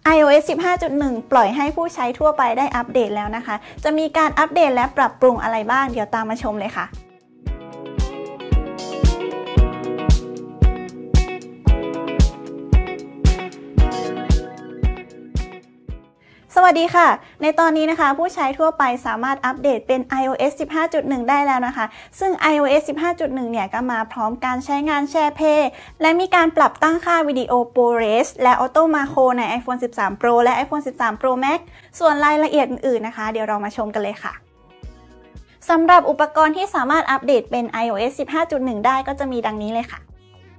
iOS 15.1 ปล่อยให้ผู้ใช้ทั่วไปได้อัปเดตแล้วนะคะจะมีการอัปเดตและปรับปรุงอะไรบ้างเดี๋ยวตามมาชมเลยค่ะสวัสดีค่ะในตอนนี้นะคะผู้ใช้ทั่วไปสามารถอัปเดตเป็น iOS 15.1 ได้แล้วนะคะซึ่ง iOS 15.1 เนี่ยก็มาพร้อมการใช้งานแชร์เพย์และมีการปรับตั้งค่าวิดีโอ ProRes และ Auto Macro ใน iPhone 13 Pro และ iPhone 13 Pro Max ส่วนรายละเอียดอื่นๆนะคะเดี๋ยวเรามาชมกันเลยค่ะสำหรับอุปกรณ์ที่สามารถอัปเดตเป็น iOS 15.1 ได้ก็จะมีดังนี้เลยค่ะ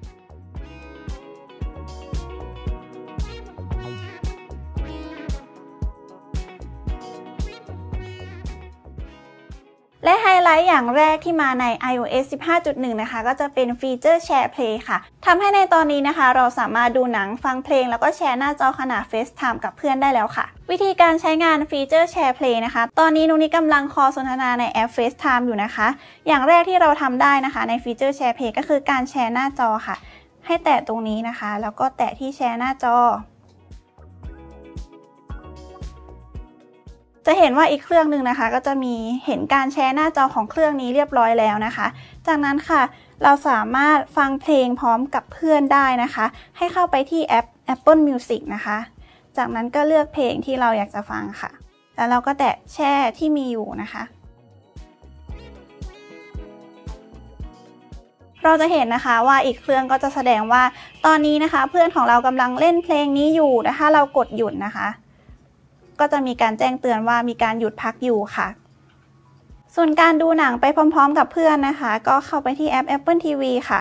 และไฮไลท์อย่างแรกที่มาใน iOS 15.1 นะคะก็จะเป็นฟีเจอร์แชร์เพลย์ค่ะทำให้ในตอนนี้นะคะเราสามารถดูหนังฟังเพลงแล้วก็แชร์หน้าจอขณะ FaceTime กับเพื่อนได้แล้วค่ะวิธีการใช้งานฟีเจอร์แชร์เพลย์นะคะตอนนี้นุ้ยกำลังคอลสนทนาในแอป FaceTime อยู่นะคะอย่างแรกที่เราทำได้นะคะในฟีเจอร์แชร์เพลย์ก็คือการแชร์หน้าจอค่ะให้แตะตรงนี้นะคะแล้วก็แตะที่แชร์หน้าจอจะเห็นว่าอีกเครื่องหนึ่งนะคะก็จะมีเห็นการแชร์หน้าจอของเครื่องนี้เรียบร้อยแล้วนะคะจากนั้นค่ะเราสามารถฟังเพลงพร้อมกับเพื่อนได้นะคะให้เข้าไปที่แอป Apple Music นะคะจากนั้นก็เลือกเพลงที่เราอยากจะฟังค่ะแล้วเราก็แตะแช่ที่มีอยู่นะคะเราจะเห็นนะคะว่าอีกเครื่องก็จะแสดงว่าตอนนี้นะคะเพื่อนของเรากำลังเล่นเพลงนี้อยู่นะคะเรากดหยุดนะคะก็จะมีการแจ้งเตือนว่ามีการหยุดพักอยู่ค่ะส่วนการดูหนังไปพร้อมๆกับเพื่อนนะคะก็เข้าไปที่แอป Apple TV ค่ะ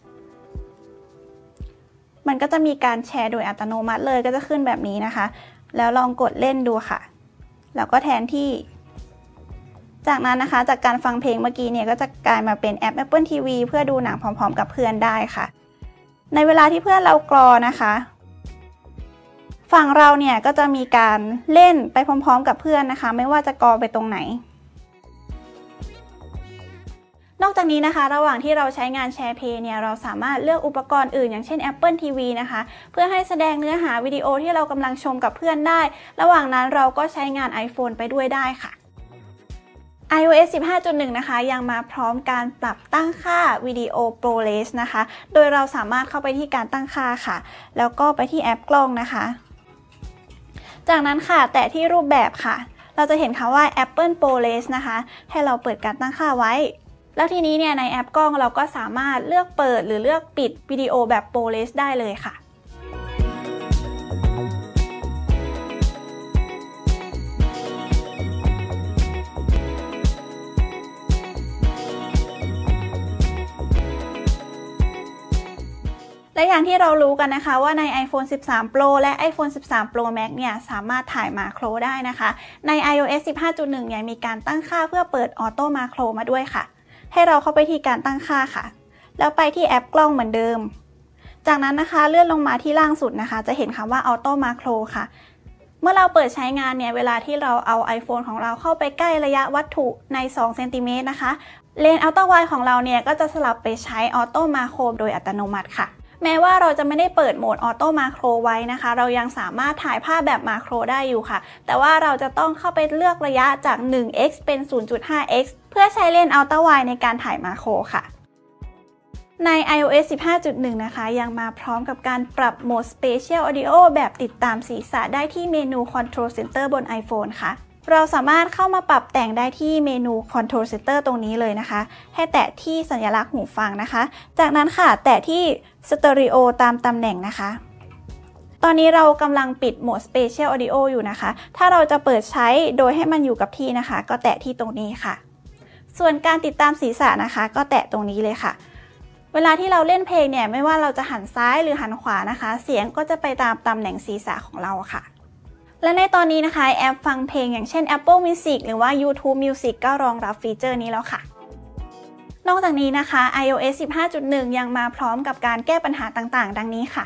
มันก็จะมีการแชร์โดยอัตโนมัติเลยก็จะขึ้นแบบนี้นะคะแล้วลองกดเล่นดูค่ะแล้วก็แทนที่จากนั้นนะคะจากการฟังเพลงเมื่อกี้เนี่ยก็จะกลายมาเป็นแอป Apple TV เพื่อดูหนังพร้อมๆกับเพื่อนได้ค่ะในเวลาที่เพื่อนเรากรอนะคะฝั่งเราเนี่ยก็จะมีการเล่นไปพร้อมๆกับเพื่อนนะคะไม่ว่าจะกอไปตรงไหนนอกจากนี้นะคะระหว่างที่เราใช้งานแชร์เพย์เนี่ยเราสามารถเลือกอุปกรณ์อื่นอย่างเช่น Apple TV นะคะเพื่อให้แสดงเนื้อหาวิดีโอที่เรากำลังชมกับเพื่อนได้ระหว่างนั้นเราก็ใช้งาน iPhone ไปด้วยได้ค่ะ iOS 15.1 นะคะยังมาพร้อมการปรับตั้งค่าวิดีโอ ProRes นะคะโดยเราสามารถเข้าไปที่การตั้งค่าค่ะแล้วก็ไปที่แอปกล้องนะคะจากนั้นค่ะแตะที่รูปแบบค่ะเราจะเห็นค่ะว่า Apple ProRes นะคะให้เราเปิดการตั้งค่าไว้แล้วทีนี้เนี่ยในแอปกล้องเราก็สามารถเลือกเปิดหรือเลือกปิดวิดีโอแบบ ProRes ได้เลยค่ะและอย่างที่เรารู้กันนะคะว่าใน iPhone 13 Pro และ iPhone 13 Pro Max เนี่ยสามารถถ่ายมาโครได้นะคะใน iOS 15.1 เนี่ยมีการตั้งค่าเพื่อเปิด Auto Macro มาด้วยค่ะให้เราเข้าไปที่การตั้งค่าค่ะแล้วไปที่แอปกล้องเหมือนเดิมจากนั้นนะคะเลื่อนลงมาที่ล่างสุดนะคะจะเห็นคำว่า Auto Macro ค่ะเมื่อเราเปิดใช้งานเนี่ยเวลาที่เราเอา iPhone ของเราเข้าไปใกล้ระยะวัตถุใน2 เซนติเมตรนะคะเลนส์ Ultra Wide ของเราเนี่ยก็จะสลับไปใช้ Auto Macro โดยอัตโนมัติค่ะแม้ว่าเราจะไม่ได้เปิดโหมดออโต้มาโครไว้นะคะเรายังสามารถถ่ายภาพแบบมาโครได้อยู่ค่ะแต่ว่าเราจะต้องเข้าไปเลือกระยะจาก 1x เป็น 0.5x เพื่อใช้เลนส์อัลตร้าไวด์ในการถ่ายมาโครค่ะใน iOS 15.1 นะคะยังมาพร้อมกับการปรับโหมด Spatial Audio แบบติดตามศีรษะได้ที่เมนู Control Center บน iPhone ค่ะเราสามารถเข้ามาปรับแต่งได้ที่เมนู Control Center ตรงนี้เลยนะคะให้แตะที่สัญลักษณ์หูฟังนะคะจากนั้นค่ะแตะที่ Stereo ตามตำแหน่งนะคะตอนนี้เรากำลังปิดโหมด Spatial Audio อยู่นะคะถ้าเราจะเปิดใช้โดยให้มันอยู่กับที่นะคะก็แตะที่ตรงนี้ค่ะส่วนการติดตามศีรษะนะคะก็แตะตรงนี้เลยค่ะเวลาที่เราเล่นเพลงเนี่ยไม่ว่าเราจะหันซ้ายหรือหันขวานะคะเสียงก็จะไปตามตำแหน่งศีรษะของเราค่ะและในตอนนี้นะคะแอปฟังเพลงอย่างเช่น Apple Music หรือว่า YouTube Music ก็รองรับฟีเจอร์นี้แล้วค่ะนอกจากนี้นะคะ iOS 15.1 ยังมาพร้อมกับการแก้ปัญหาต่างๆดังนี้ค่ะ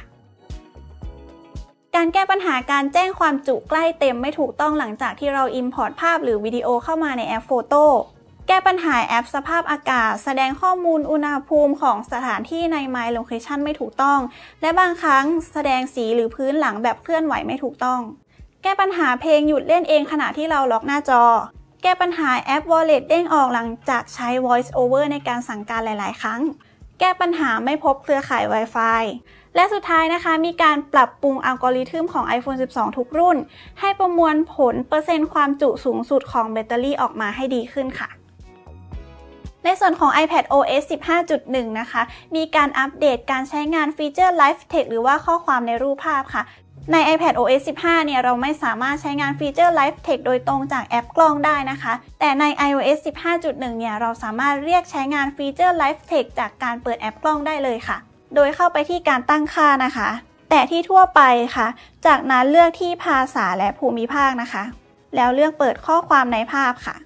การแก้ปัญหาการแจ้งความจุใกล้เต็มไม่ถูกต้องหลังจากที่เรา import ภาพหรือวิดีโอเข้ามาในแอปโฟโต้แก้ปัญหาแอปสภาพอากาศแสดงข้อมูลอุณหภูมิของสถานที่ใน My Location ไม่ถูกต้องและบางครั้งแสดงสีหรือพื้นหลังแบบเคลื่อนไหวไม่ถูกต้องแก้ปัญหาเพลงหยุดเล่นเองขณะที่เราล็อกหน้าจอแก้ปัญหาแอป Wallet เด้งออกหลังจากใช้ Voice Over ในการสั่งการหลายๆครั้งแก้ปัญหาไม่พบเครือข่าย Wi-Fi และสุดท้ายนะคะมีการปรับปรุงอัลกอริทึมของ iPhone 12 ทุกรุ่นให้ประมวลผลเปอร์เซ็นต์ความจุสูงสุดของแบตเตอรี่ออกมาให้ดีขึ้นค่ะในส่วนของ iPadOS 15.1 นะคะมีการอัปเดตการใช้งานฟีเจอร์ Live Text หรือว่าข้อความในรูปภาพค่ะใน iPadOS 15 เนี่ยเราไม่สามารถใช้งานฟีเจอร์ Live Text โดยตรงจากแอปกล้องได้นะคะแต่ใน iOS 15.1 เนี่ยเราสามารถเรียกใช้งานฟีเจอร์ Live Text จากการเปิดแอปกล้องได้เลยค่ะโดยเข้าไปที่การตั้งค่านะคะแต่ที่ทั่วไปค่ะจากนั้นเลือกที่ภาษาและภูมิภาคนะคะแล้วเลือกเปิดข้อความในภาพค่ะ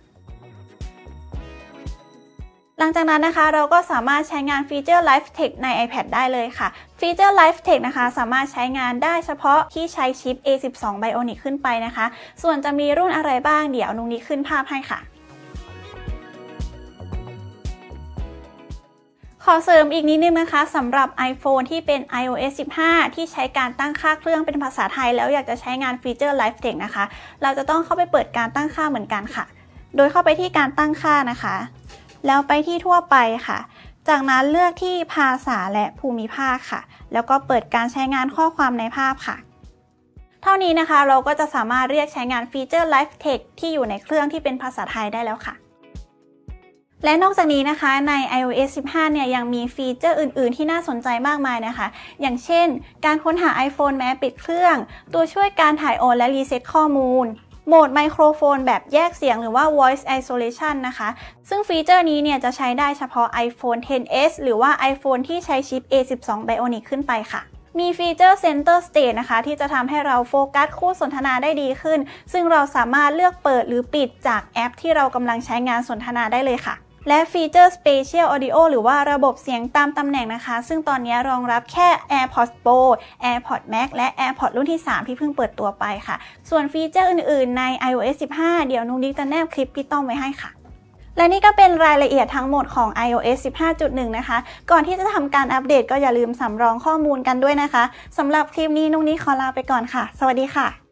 หลังจากนั้นนะคะเราก็สามารถใช้งานฟีเจอร์ Live Text ใน iPad ได้เลยค่ะฟีเจอร์ Live Text นะคะสามารถใช้งานได้เฉพาะที่ใช้ชิป A12 Bionic ขึ้นไปนะคะส่วนจะมีรุ่นอะไรบ้างเดี๋ยวนุ้งนี้ขึ้นภาพให้ค่ะขอเสริมอีกนิดนึงนะคะสำหรับ iPhone ที่เป็น iOS 15 ที่ใช้การตั้งค่าเครื่องเป็นภาษาไทยแล้วอยากจะใช้งานฟีเจอร์ Live Text นะคะเราจะต้องเข้าไปเปิดการตั้งค่าเหมือนกันค่ะโดยเข้าไปที่การตั้งค่านะคะแล้วไปที่ทั่วไปค่ะจากนั้นเลือกที่ภาษาและภูมิภาคค่ะแล้วก็เปิดการใช้งานข้อความในภาพค่ะเท่านี้นะคะเราก็จะสามารถเรียกใช้งานฟีเจอร์ Live Text ที่อยู่ในเครื่องที่เป็นภาษาไทยได้แล้วค่ะและนอกจากนี้นะคะใน iOS 15 เนี่ยยังมีฟีเจอร์อื่นๆที่น่าสนใจมากมายนะคะอย่างเช่นการค้นหา iPhone แม้ปิดเครื่องตัวช่วยการถ่ายโอนและรีเซ็ตข้อมูลโหมดไมโครโฟนแบบแยกเสียงหรือว่า Voice Isolation นะคะซึ่งฟีเจอร์นี้เนี่ยจะใช้ได้เฉพาะ iPhone XS หรือว่า iPhone ที่ใช้ชิป A12 Bionic ขึ้นไปค่ะมีฟีเจอร์ Center Stage นะคะที่จะทำให้เราโฟกัสคู่สนทนาได้ดีขึ้นซึ่งเราสามารถเลือกเปิดหรือปิดจากแอปที่เรากำลังใช้งานสนทนาได้เลยค่ะและฟีเจอร์ Spatial Audio หรือว่าระบบเสียงตามตำแหน่งนะคะซึ่งตอนนี้รองรับแค่ AirPods Pro AirPods Max และ AirPods รุ่นที่ 3 ที่เพิ่งเปิดตัวไปค่ะส่วนฟีเจอร์อื่นๆใน iOS 15 เดี๋ยวนุ้งดิ๊กจะแนบคลิปพี่ต้อมไว้ให้ค่ะและนี่ก็เป็นรายละเอียดทั้งหมดของ iOS 15.1 นะคะก่อนที่จะทำการอัปเดตก็อย่าลืมสำรองข้อมูลกันด้วยนะคะสำหรับคลิปนี้นุ้งดิ๊กขอลาไปก่อนค่ะสวัสดีค่ะ